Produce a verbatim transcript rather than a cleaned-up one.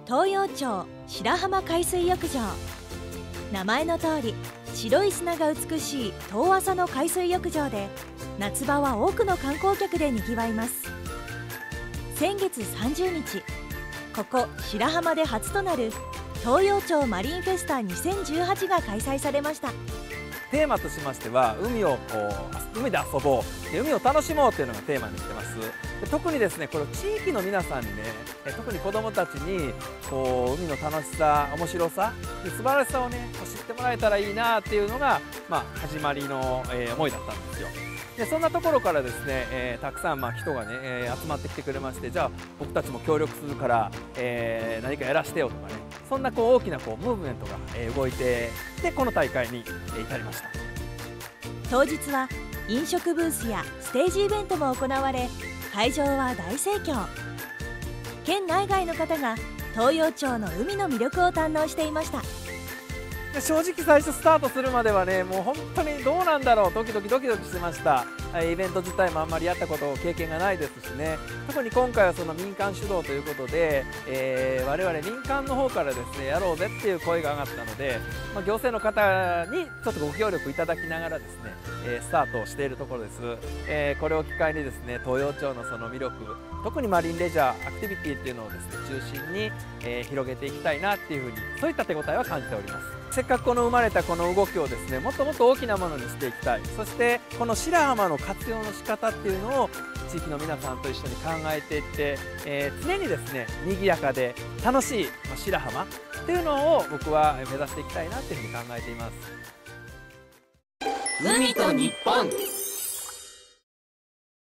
東洋町白浜海水浴場。名前の通り白い砂が美しい遠浅の海水浴場で、夏場は多くの観光客でにぎわいます。先月さんじゅうにち、ここ白浜で初となる東洋町マリンフェスタにせんじゅうはちが開催されました。 テーマとしましては、海をこう海で遊ぼうで、海を楽しもうというのがテーマにしてます。で特にですね、これ地域の皆さんにね、特に子どもたちにこう海の楽しさ、面白さ、素晴らしさをね知ってもらえたらいいなっていうのが、まあ、始まりの、えー、思いだったんですよ。でそんなところからですね、えー、たくさんまあ人がね、えー、集まってきてくれまして、じゃあ僕たちも協力するから、えー、何かやらしてよとかね、そんなこう大きなこうムーブメントが、えー、動いて、でこの大会に、えー、至りました。 当日は飲食ブースやステージイベントも行われ、会場は大盛況。県内外の方が東洋町の海の魅力を堪能していました。 正直最初スタートするまではね、もう本当にどうなんだろう、ドキドキドキドキしてました。イベント自体もあんまりやったこと経験がないですしね、特に今回はその民間主導ということで、えー、我々民間の方からですねやろうぜっていう声が上がったので、まあ、行政の方にちょっとご協力いただきながらですね、えー、スタートをしているところです。えー、これを機会にですね、東洋町のその魅力、特にマリンレジャーアクティビティっていうのをですね中心に、えー、広げていきたいなっていうふうに、そういった手応えは感じております。せっかくこの生まれたこの動きをですねもっともっと大きなものにしていきたい。そしてこの白浜の活用の仕方っていうのを地域の皆さんと一緒に考えていって、えー、常にですね賑やかで楽しい、まあ、白浜っていうのを僕は目指していきたいなっていうふうに考えています。 海と日本。